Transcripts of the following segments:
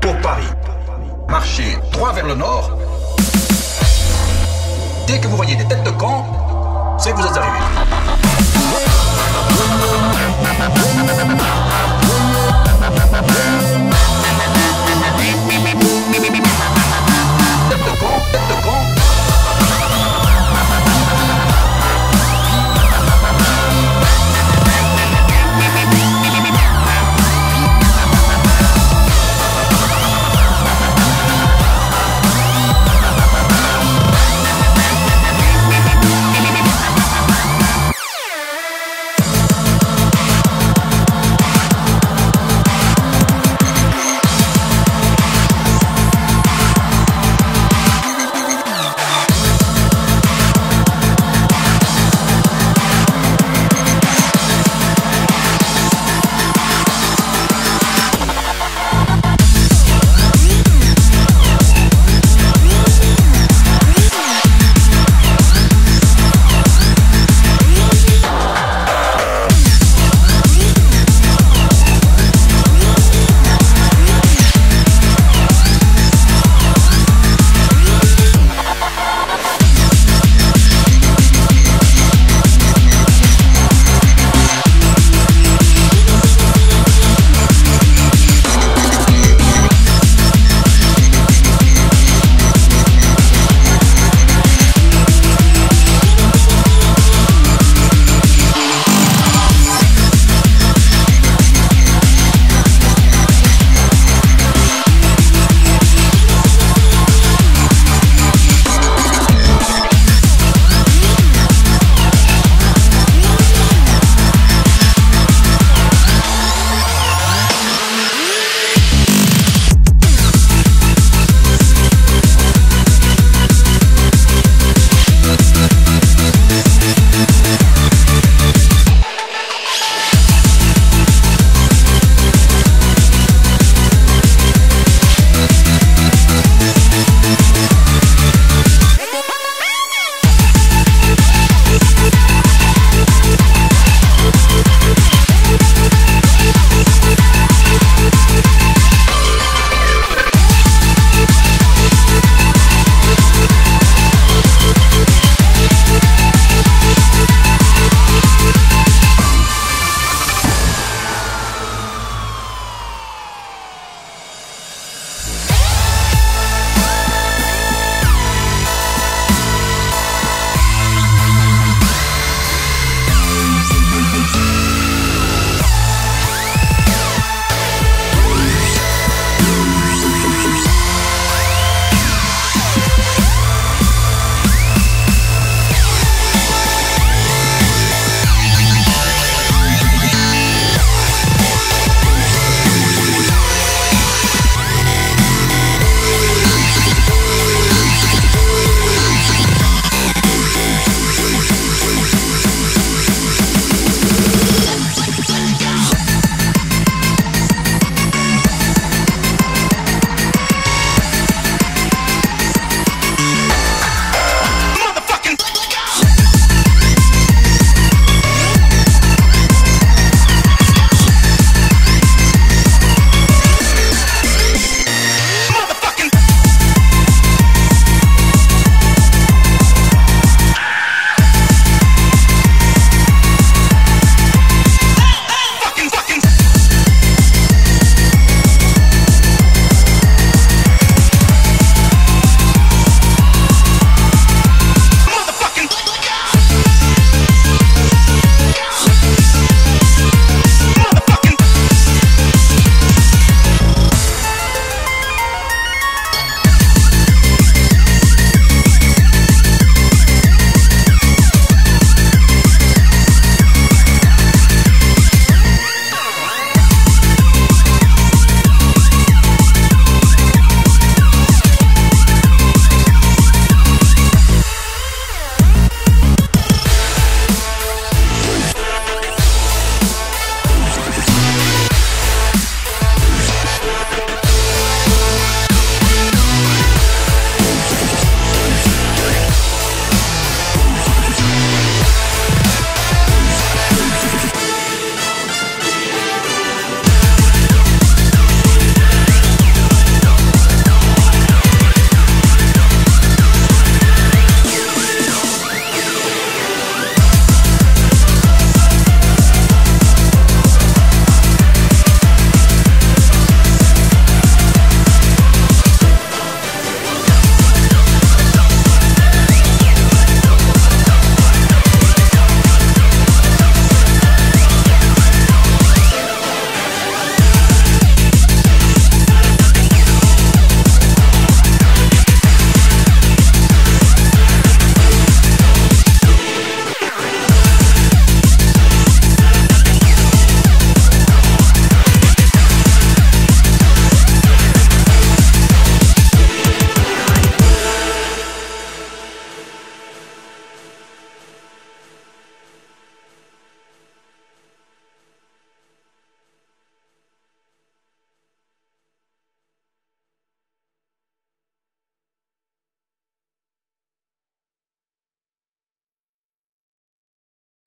pour Paris. Marchez droit vers le nord. Dès que vous voyez des têtes de camp, c'est que vous êtes arrivé. Tête de camp, tête de camp.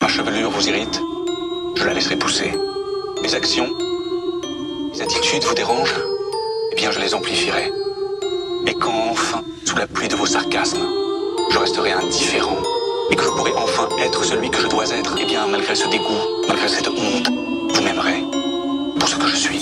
chevelure vous irrite, je la laisserai pousser. Mes actions, mes attitudes vous dérangent, eh bien je les amplifierai. Et quand enfin, sous la pluie de vos sarcasmes, je resterai indifférent et que je pourrai enfin être celui que je dois être, eh bien malgré ce dégoût, malgré cette honte, vous m'aimerez pour ce que je suis.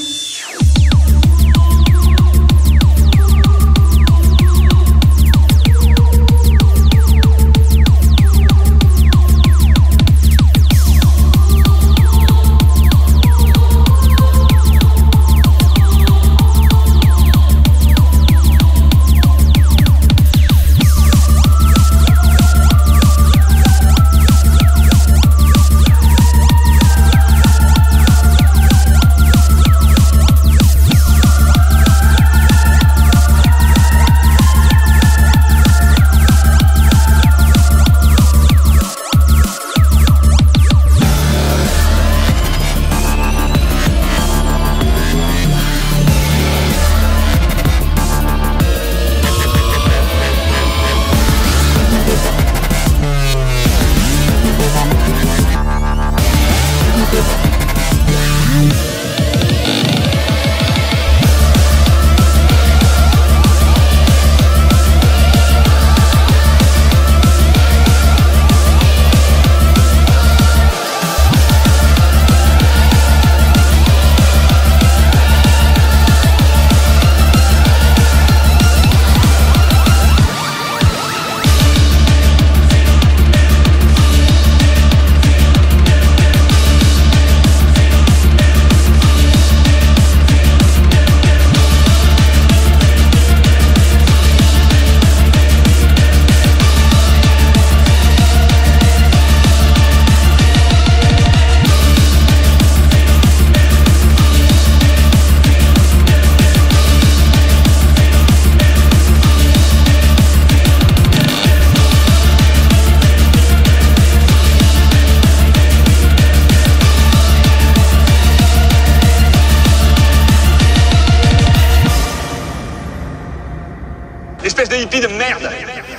Espèce de hippie de merde.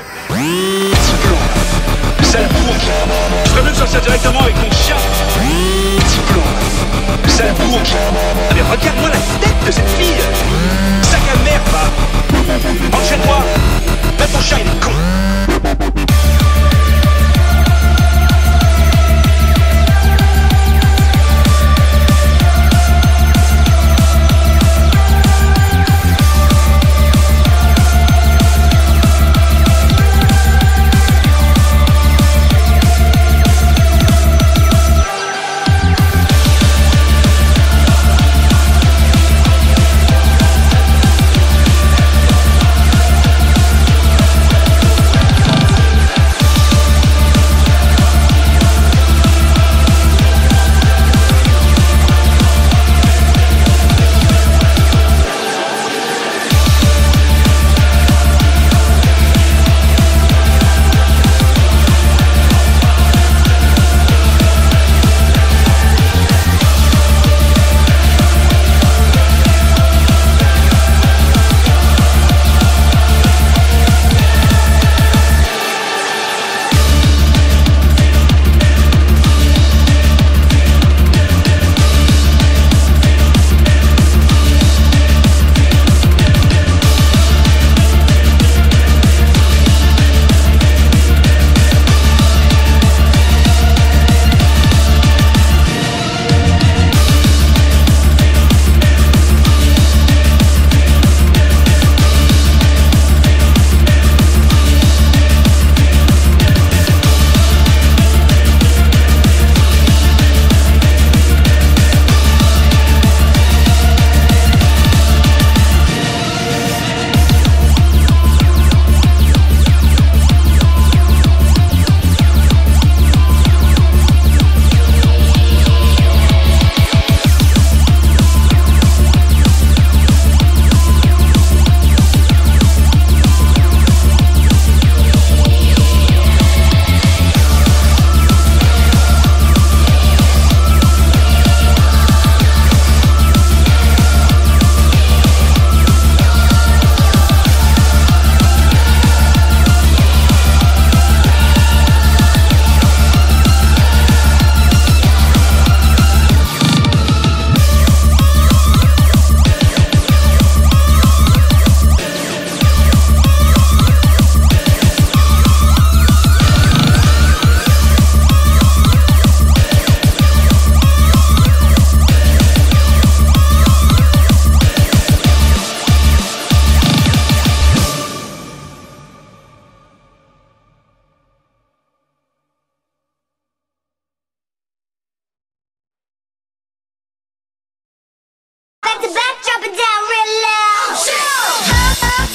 Petit blanc. Sale bourge. Je ferais mieux de sortir directement avec mon chien. Petit blanc. Sale bourge. Ah mais regarde-moi la tête de cette fille. Sac à merde, va. Rentre chez toi. Même ton chien, il est con.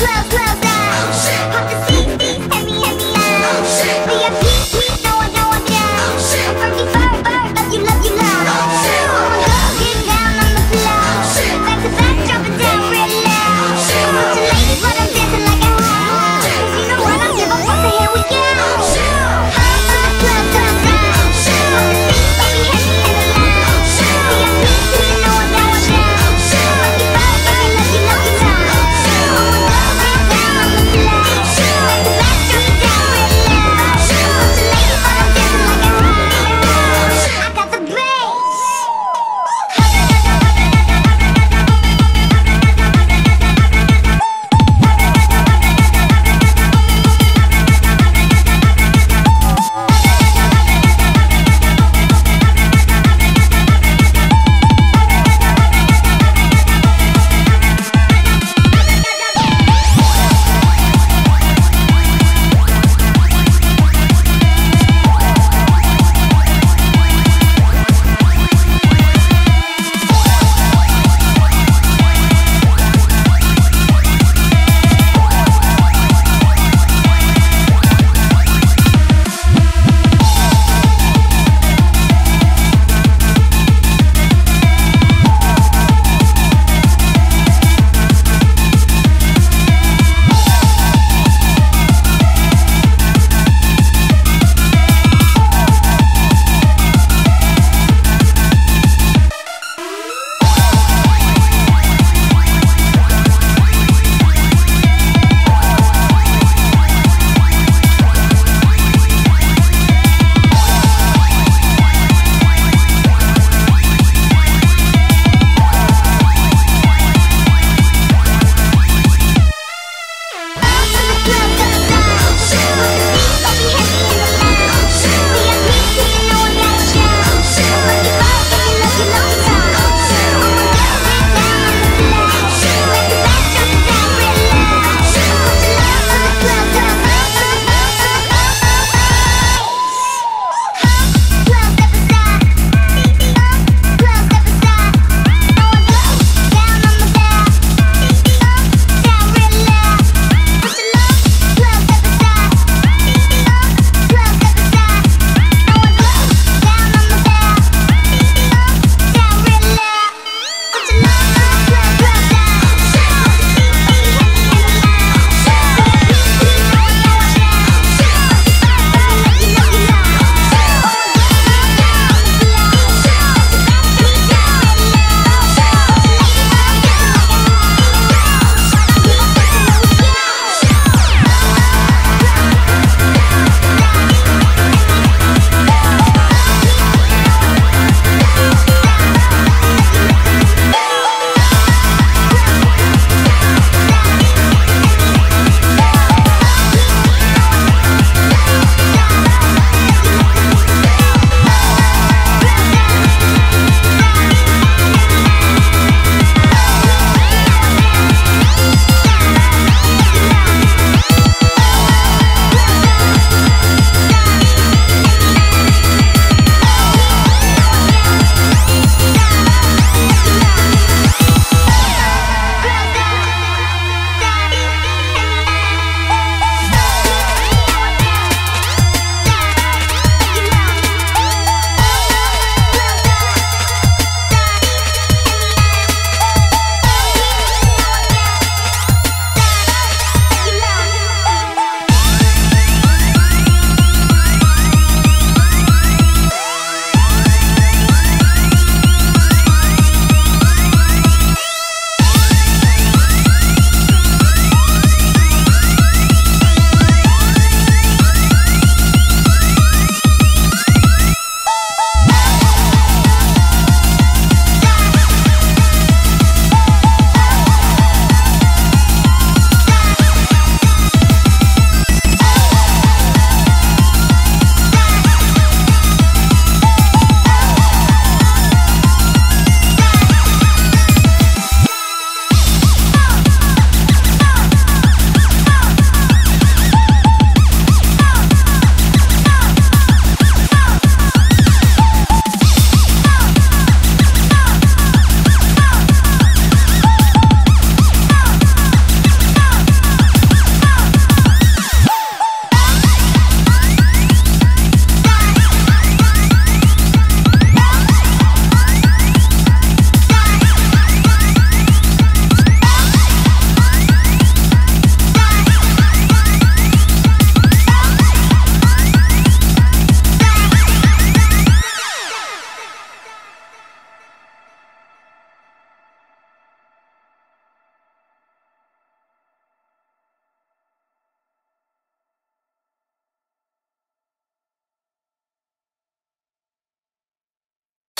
Down.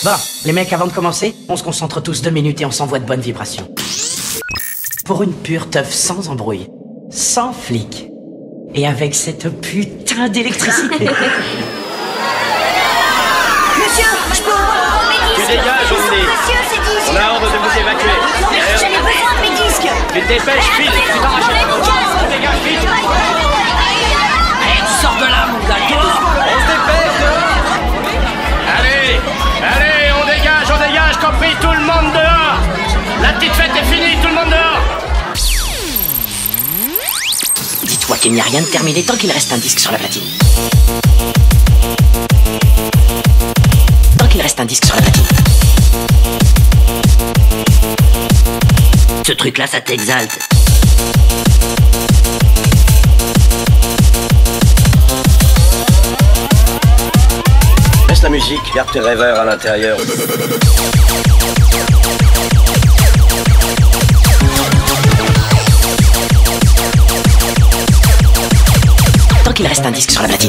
Bon, les mecs, avant de commencer, on se concentre tous 2 minutes et on s'envoie de bonnes vibrations. Pour une pure teuf sans embrouille, sans flic, et avec cette putain d'électricité. Monsieur, je peux avoir mes disques. Tu dégages, on dit. Monsieur, c'est dit. On a ordre de vous évacuer. J'avais besoin de mes disques. Tu te dépêches, vite. Tu t'arraches la tête. Tu dégages, vite. Allez, tu sors de là, mon gars, dehors. On se dépêche, dehors. Allez, on dégage, compris, tout le monde dehors. La petite fête est finie, tout le monde dehors. Dis-toi qu'il n'y a rien de terminé tant qu'il reste un disque sur la platine. Tant qu'il reste un disque sur la platine. Ce truc-là, ça t'exalte. Laisse la musique, garde tes rêveurs à l'intérieur. Tant qu'il reste un disque sur la platine.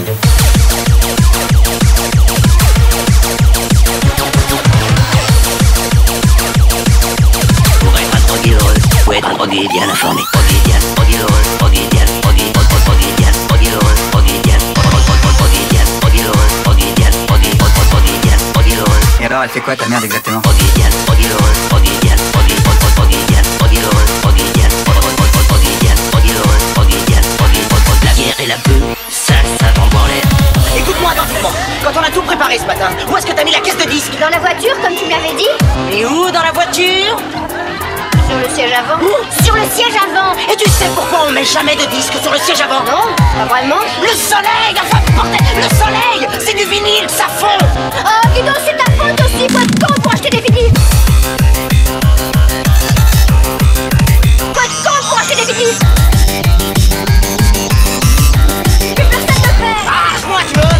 Pour être un drogué heureux, faut être un drogué bien informé. Drogué bien, drogué heureux, drogué bien, drogué bien, drogué heureux, drogué bien, drogué bien, drogué heureux, drogué bien, drogué bien, drogué heureux. Et alors, elle fait quoi ta merde exactement? Drogué bien, drogué heureux, drogué bien, drogué bien, drogué heureux, drogué bien, drogué bien, drogué heureux, drogué bien, drogué. La bière et la beuh, ça t'envoie en l'air. Écoute-moi attentivement. Quand on a tout préparé ce matin, où est-ce que t'as mis la caisse de disques? Dans la voiture, comme tu m'avais dit. Et où dans la voiture? Sur le siège avant. Sur le siège avant. Et tu sais pourquoi on met jamais de disques sur le siège avant? Non, pas vraiment. Le soleil, enfin bordel, le soleil, c'est du vinyle, ça fond. Oh, dis donc, c'est ta faute aussi. Faut être con pour acheter des vinyles. Faut être con pour acheter des vinyles. Plus personne ne fait. Arrache-moi, tu veux?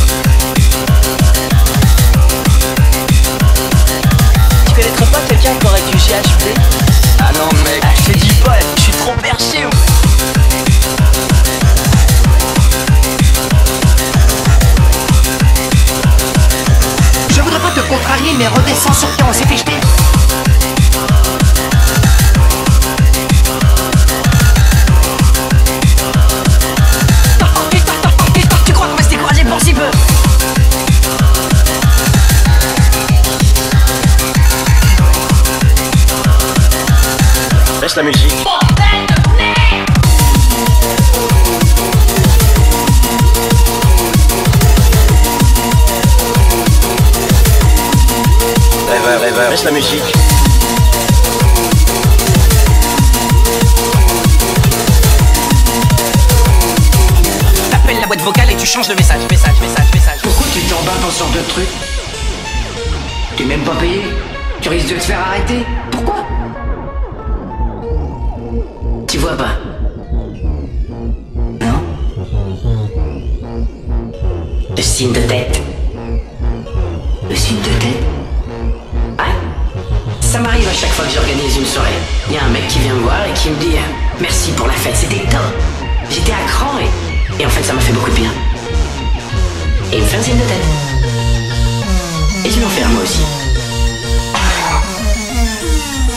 Tu connaîtrais pas quelqu'un qui aurait du GHB? Ah non, mec. Je te dis pas, je suis trop perché. Je voudrais pas te contrarier, mais redescends sur pied, on s'est fait jeter. Tu crois qu'on va se décourager pour si peu? Laisse la musique. Rêveur, laisse la musique. T'appelles la boîte vocale et tu changes de message. Pourquoi tu t'embarques dans ce genre de truc? T'es même pas payé? Tu risques de te faire arrêter? Pourquoi? Tu vois pas? Non? Le signe de tête. Le signe de tête? Ouais. Ça m'arrive à chaque fois que j'organise une soirée. Il y a un mec qui vient me voir et qui me dit merci pour la fête, c'était top. J'étais à cran et en fait ça m'a fait beaucoup de bien. Et il me fait un signe de tête. Et je m'en fais un moi aussi.